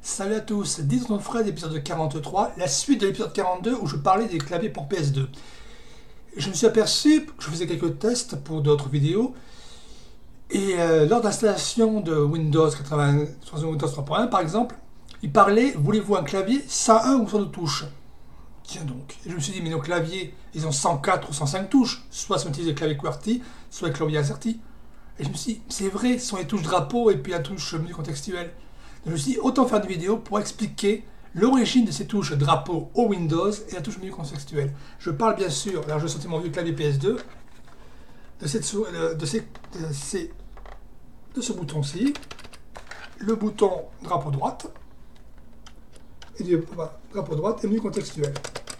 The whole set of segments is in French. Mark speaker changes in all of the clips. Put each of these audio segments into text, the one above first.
Speaker 1: Salut à tous, dis ton frère l'épisode 43, la suite de l'épisode 42 où je parlais des claviers pour PS2. Je me suis aperçu que je faisais quelques tests pour d'autres vidéos et lors d'installation de Windows 80, sur Windows 3.1 par exemple, il parlait, voulez-vous un clavier 101 ou 102 touches? Tiens donc, et je me suis dit mais nos claviers, ils ont 104 ou 105 touches, soit sont utilisés le clavier QWERTY, soit le clavier AZERTY. Et je me suis dit, c'est vrai, ce sont les touches drapeau et puis la touche menu contextuel. Donc je me suis dit, autant faire une vidéo pour expliquer l'origine de ces touches drapeau au Windows et la touche menu contextuel. Je parle bien sûr, alors je sortais mon vieux clavier PS2, de ce bouton-ci, le bouton drapeau droite, et du drapeau droite et menu contextuel.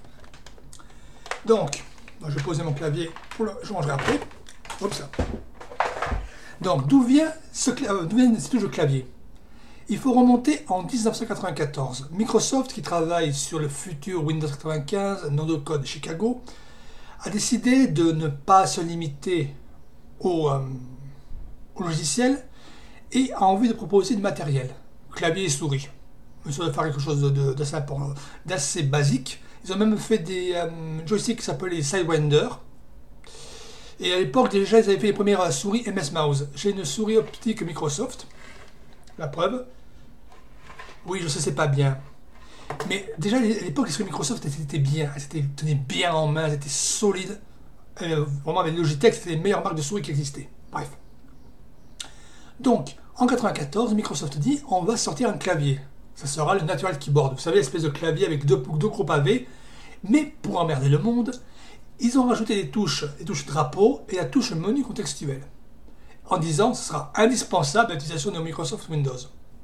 Speaker 1: Donc, je vais poser mon clavier, je rangerai après. Hop ça. Donc, d'où viennent ces touches de clavier? Il faut remonter en 1994. Microsoft, qui travaille sur le futur Windows 95, nom de code Chicago, a décidé de ne pas se limiter au logiciel et a envie de proposer du matériel, clavier et souris. Ils de faire quelque chose d'assez basique. Ils ont même fait des joysticks qui s'appellent les Sidewinder. Et à l'époque, déjà, ils avaient fait les premières souris MS Mouse. J'ai une souris optique Microsoft. La preuve. Oui, je sais, c'est pas bien. Mais déjà, à l'époque, les souris Microsoft étaient bien. Elles tenaient bien en main, elles étaient solides. Vraiment, avec Logitech, c'était les meilleures marques de souris qui existaient. Bref. Donc, en 1994, Microsoft dit, on va sortir un clavier. Ça sera le Natural Keyboard. Vous savez, l'espèce de clavier avec deux gros pavés. Mais pour emmerder le monde, ils ont rajouté les touches drapeau et la touche menu contextuel, en disant que ce sera indispensable à l'utilisation de Microsoft Windows.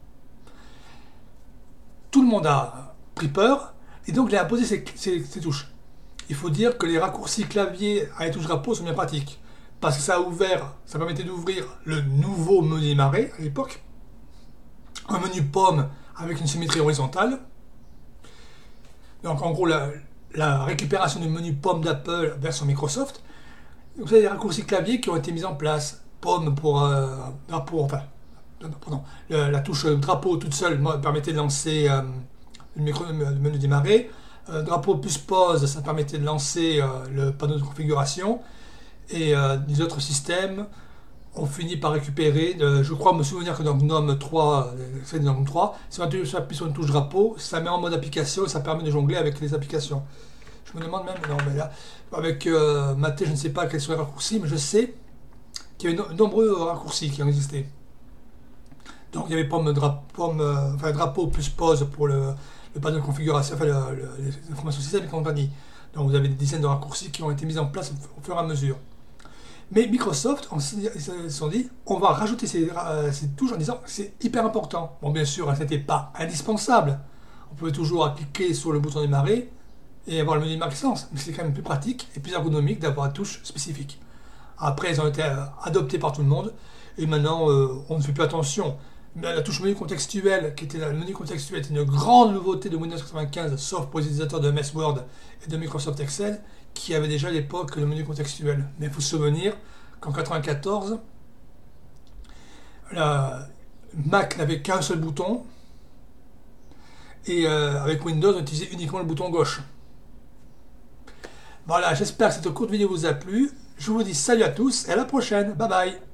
Speaker 1: Tout le monde a pris peur et donc il a imposé ces touches. Il faut dire que les raccourcis clavier à les touches drapeau sont bien pratiques, parce que ça permettait d'ouvrir le nouveau menu démarrer à l'époque, un menu pomme avec une symétrie horizontale. Donc en gros la récupération du menu pomme d'Apple version Microsoft. Donc vous avez des raccourcis clavier qui ont été mis en place. Pomme pour drapeau, la touche drapeau toute seule permettait de lancer le menu démarrer. Drapeau plus pause, ça permettait de lancer le panneau de configuration. Et les autres systèmes ont fini par récupérer, je crois me souvenir que dans GNOME 3, si on appuie sur une touche drapeau, ça met en mode application et ça permet de jongler avec les applications. Je me demande même, non mais là, avec Maté, je ne sais pas quels sont les raccourcis, mais je sais qu'il y avait de nombreux raccourcis qui ont existé. Donc il y avait drapeau plus pause pour le panneau de configuration, les informations système et compagnie. Donc vous avez des dizaines de raccourcis qui ont été mis en place au fur et à mesure. Mais Microsoft, ils se sont dit, on va rajouter ces touches en disant que c'est hyper important. Bon, bien sûr, ce n'était pas indispensable. On pouvait toujours cliquer sur le bouton démarrer et avoir le menu démarrer qui se lance. Mais c'est quand même plus pratique et plus ergonomique d'avoir une touche spécifique. Après, ils ont été adoptés par tout le monde et maintenant, on ne fait plus attention. Mais la touche menu contextuel, le menu contextuel, était une grande nouveauté de Windows 95, sauf pour les utilisateurs de MS Word et de Microsoft Excel, qui avait déjà à l'époque le menu contextuel. Mais il faut se souvenir qu'en 1994, Mac n'avait qu'un seul bouton, et avec Windows, on utilisait uniquement le bouton gauche. Voilà, j'espère que cette courte vidéo vous a plu. Je vous dis salut à tous et à la prochaine. Bye bye.